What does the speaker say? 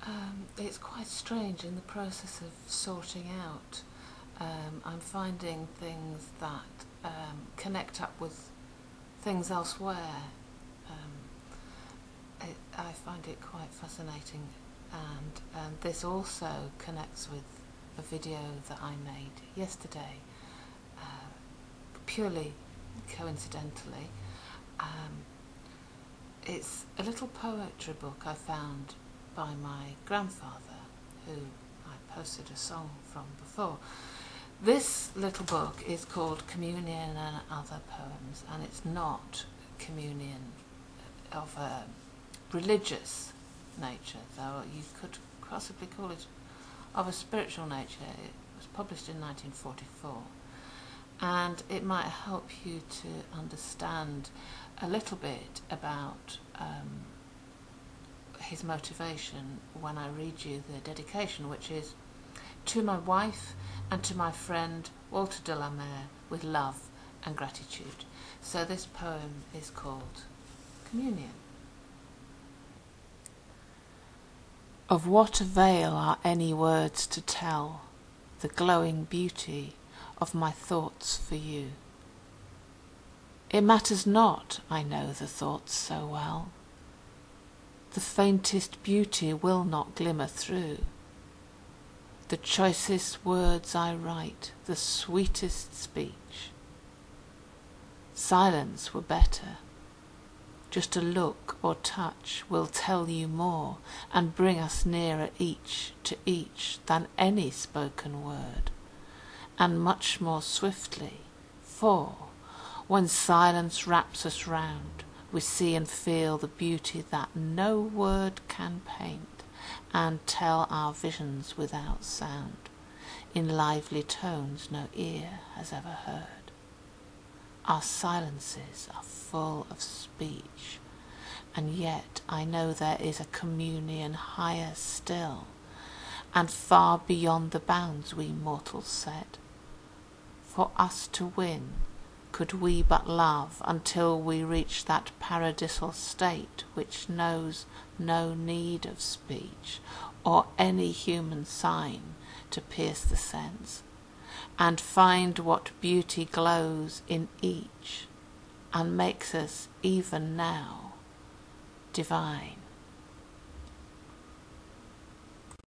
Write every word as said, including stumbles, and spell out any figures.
Um, it's quite strange in the process of sorting out. Um, I'm finding things that um, connect up with things elsewhere. Um, it, I find it quite fascinating, and um, this also connects with a video that I made yesterday, uh, purely coincidentally. Um, it's a little poetry book I found by my grandfather, who I posted a song from before. This little book is called Communion and Other Poems, and it's not communion of a religious nature, though you could possibly call it of a spiritual nature. It was published in nineteen forty-four, and it might help you to understand a little bit about um, his motivation when I read you the dedication, which is: to my wife and to my friend Walter de la Mare, with love and gratitude. So this poem is called Communion. Of what avail are any words to tell the glowing beauty of my thoughts for you? It matters not, I know the thoughts so well. The faintest beauty will not glimmer through. The choicest words I write, the sweetest speech. Silence were better. Just a look or touch will tell you more, and bring us nearer each to each than any spoken word, and much more swiftly, for when silence wraps us round, we see and feel the beauty that no word can paint, and tell our visions without sound, in lively tones no ear has ever heard. Our silences are full of speech, and yet I know there is a communion higher still, and far beyond the bounds we mortals set. For us to win, could we but love until we reach that paradisal state which knows no need of speech or any human sign to pierce the sense, and find what beauty glows in each and makes us even now divine.